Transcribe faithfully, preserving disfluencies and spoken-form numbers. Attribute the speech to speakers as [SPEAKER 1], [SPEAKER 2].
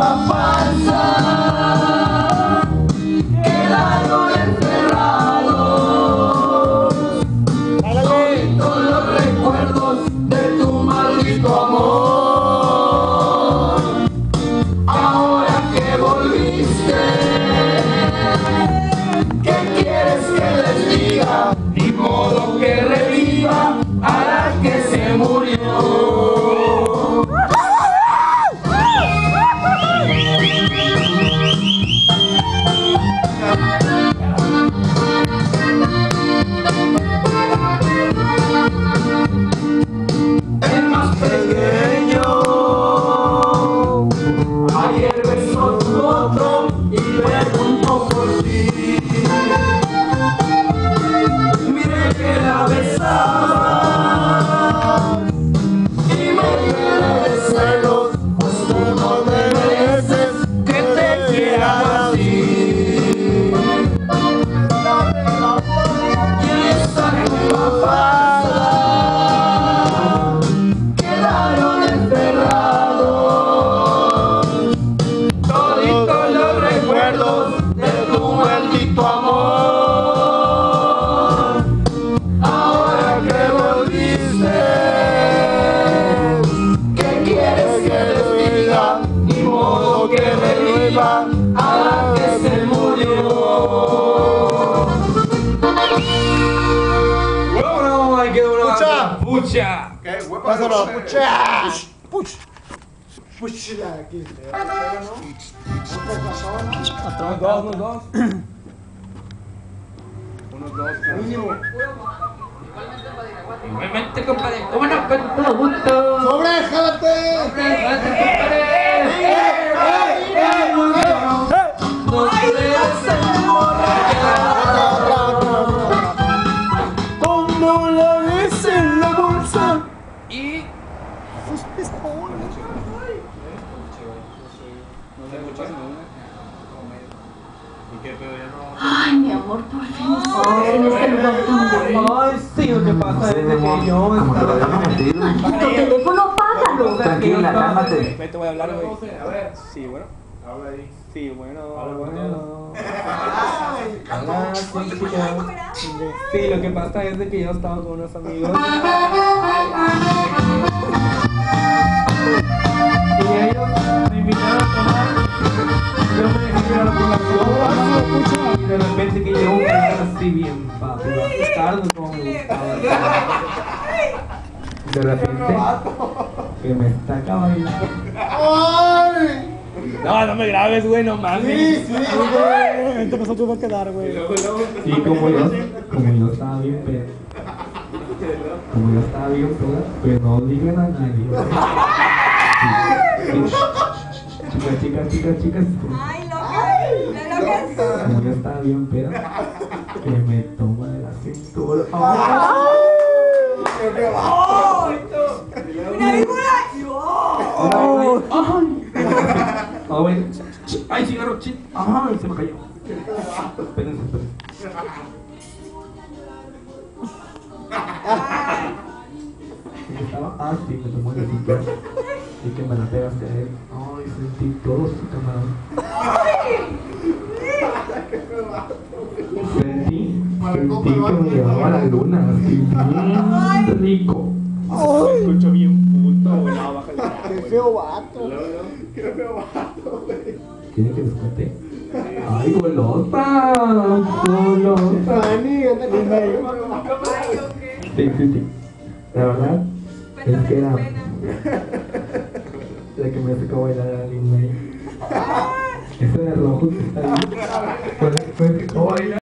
[SPEAKER 1] misma panza quedaron enterrados todos los recuerdos de tu maldito amor. Ahora que volviste, ¿qué quieres que les diga? Ni modo que reviva a la que se murió. El más pequeño ayer besó tu otro y preguntó por ti. Mire que la besaba y me llené de celos, pues tú no mereces que te quiera así. Y esa misma panza quedaron enterrados toditos los recuerdos de tu maldito amor. Ahora que volviste, ¿qué quieres que les diga? Ni modo que reviva a la que se murió.
[SPEAKER 2] Bueno, hay que una
[SPEAKER 3] Pucha.
[SPEAKER 2] pucha.
[SPEAKER 3] ¿Qué? Huepa.
[SPEAKER 4] Pásalo.
[SPEAKER 3] Pucha.
[SPEAKER 4] Puch.
[SPEAKER 3] Pucha. Aquí.
[SPEAKER 2] Unos dos, unos dos. Unos dos.
[SPEAKER 3] Mínimo.
[SPEAKER 1] Igualmente, compadre, ¿cómo no? Con todo gusto.
[SPEAKER 4] ¡Sobre, jálate!
[SPEAKER 1] Gracias, compadre. No debes emborrachar.
[SPEAKER 4] Como la ves en la bolsa.
[SPEAKER 1] Y
[SPEAKER 5] Ay, mi amor, por fin estás en este lugar tan bonito.
[SPEAKER 2] Ay, sí, lo que pasa es de que yo estaba...
[SPEAKER 5] Tu teléfono, págalo.
[SPEAKER 6] Tranquila, cálmate.
[SPEAKER 2] Vete, voy a hablar, güey. A ver. Sí, bueno. Habla ahí. Sí, bueno. bueno. Hola, sí, chicos. Sí, lo que pasa es de que yo estaba con unos amigos. Y ellos me invitaron a tomar. Yo me dejé llevar por la copa. Y de repente que llegó un canal así bien papi. Tarde como me gustaba. De repente que me está acabando.
[SPEAKER 4] ¡Ay!
[SPEAKER 2] No, no me grabes, güey, no mames.
[SPEAKER 4] Sí, sí, güey.
[SPEAKER 2] Te pasó, tú vas a quedar, güey. Y como yo, como yo estaba bien pedo. Como yo estaba bien pedo, pues no digan a nadie. Sí, sí. Chicas, chicas, chicas, chicas.
[SPEAKER 7] Ay, locas.
[SPEAKER 2] Como yo estaba bien pedo, que me toma de la cintura.
[SPEAKER 7] Una víbora.
[SPEAKER 2] Ah, güey. Ay, cigarro, chit. Ay, se me cayó. Espérense, espérense. Estaba así, me tomó la cintura. Y que me la pegaste a él. Ay, sentí todo su camarón. Sentí, sentí que me llevaba a la luna, así bien rico. Me escucho bien puto, güey. No, bájale.
[SPEAKER 4] ¡Qué feo vato!
[SPEAKER 3] Qué feo vato, güey.
[SPEAKER 2] ¿Quieren que les cuente? ¡Ay, golota! ¡Golota!
[SPEAKER 4] Dani, anda con medio.
[SPEAKER 2] Sí, sí, sí. La verdad es que era la que me tocó bailar a Lin May. Eso de rojo que está ahí. Fue la que me tocó bailar.